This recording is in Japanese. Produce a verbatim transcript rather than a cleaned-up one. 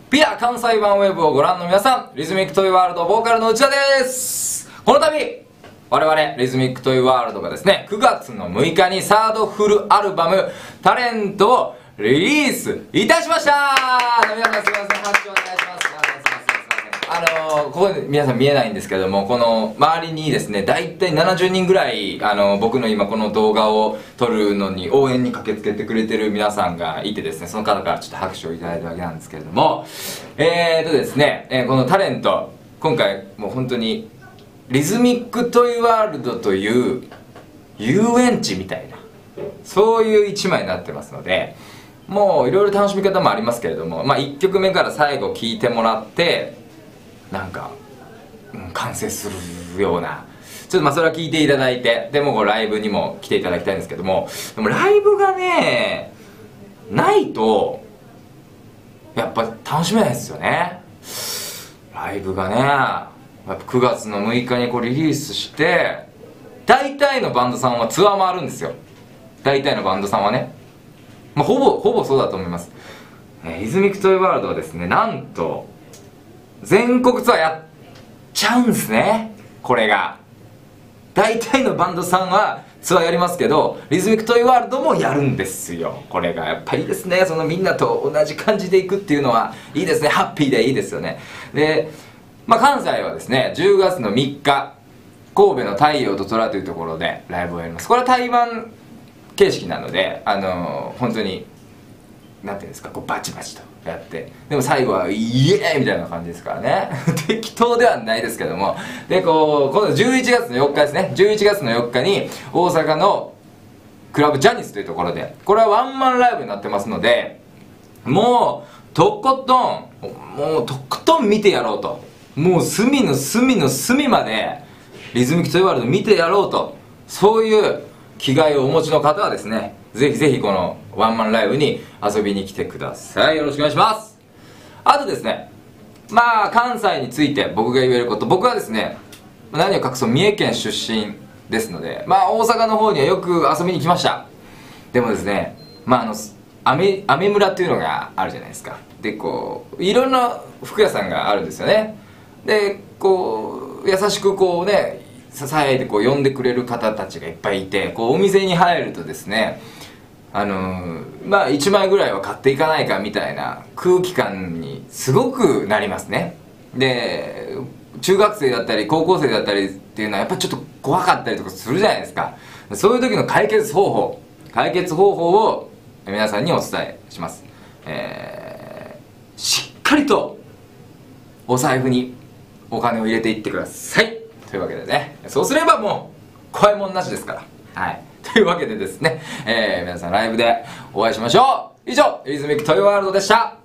ピア関西版ウェブをご覧の皆さん、リズミックトイワールドボーカルの内田です。この度我々リズミックトイワールドがですね、くがつのむいかにサードフルアルバム「タレント」をリリースいたしました。皆さんすいません、拍手お願いします。あのー、ここで皆さん見えないんですけれども、この周りにですね、大体ななじゅうにんぐらい、あのー、僕の今この動画を撮るのに応援に駆けつけてくれてる皆さんがいてですね、その方からちょっと拍手をいただいたわけなんですけれども、えーとですね、えー、このタレント、今回もう本当にリズミックトイワールドという遊園地みたいな、そういう一枚になってますので、もういろいろ楽しみ方もありますけれども、まあいっきょくめから最後聴いてもらってなんか、うん、完成するような、ちょっとまあそれは聞いていただいて、でもこうライブにも来ていただきたいんですけども、でもライブがねないとやっぱ楽しめないですよね。ライブがね、やっぱくがつのむいかにこうリリースして、大体のバンドさんはツアー回るんですよ。大体のバンドさんはね、まあ、ほぼほぼそうだと思います。えー、リズミックトイワールドはですね、なんと全国ツアーやっちゃうんですね。これが大体のバンドさんはツアーやりますけど、リズミックトイワールドもやるんですよ。これがやっぱりいいですね。そのみんなと同じ感じでいくっていうのはいいですね。ハッピーでいいですよね。で、まあ、関西はですねじゅうがつのみっか、神戸の太陽と虎というところでライブをやります。これは対バン形式なので、あのー、本当になんていうんですか、こうバチバチとやって、でも最後はイエーイみたいな感じですからね適当ではないですけども、でこう今度じゅういちがつのよっかですね、じゅういちがつのよっかに大阪のクラブジャニスというところで、これはワンマンライブになってますので、もうとことんもうとことん見てやろうと、もう隅の隅の隅までリズミックトイワールド見てやろうと、そういう気概をお持ちの方はですね、ぜひぜひこのワンマンライブに遊びに来てください。よろしくお願いします。あとですね、まあ関西について僕が言えること、僕はですね何を隠そう三重県出身ですので、まあ大阪の方にはよく遊びに来ました。でもですね、まああのアメ、アメ村っていうのがあるじゃないですか。でこういろんな服屋さんがあるんですよね。でこう優しくこうね支えてこう呼んでくれる方たちがいっぱいいて、こうお店に入るとですね、あのー、まあいちまいぐらいは買っていかないかみたいな空気感にすごくなりますね。で中学生だったり高校生だったりっていうのはやっぱりちょっと怖かったりとかするじゃないですか。そういう時の解決方法解決方法を皆さんにお伝えします。えー、しっかりとお財布にお金を入れていってくださいというわけでね、そうすればもう怖いもんなしですから。はい、というわけでですね、えー、皆さんライブでお会いしましょう。以上、リズミックトイワールドでした。